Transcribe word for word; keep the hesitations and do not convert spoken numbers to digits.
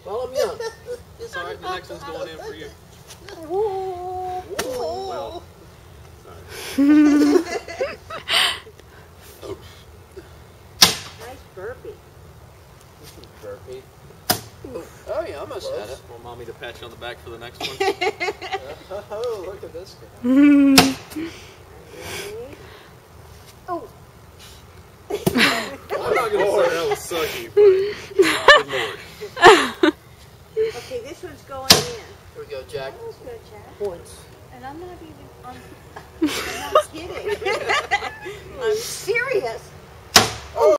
Follow me up. It's alright, the next one's going in for you. Whoa. Well, Nice burpee. Burpee. Oh, you almost had it. want mommy to pat you on the back for the next one? Oh, look at this guy. Oh. I'm not going to say that was sucky, but good lord. Okay, this one's going in. Here we go, Jack. That was good, Jack. Points. And I'm not even, I'm, I'm not kidding. I'm serious.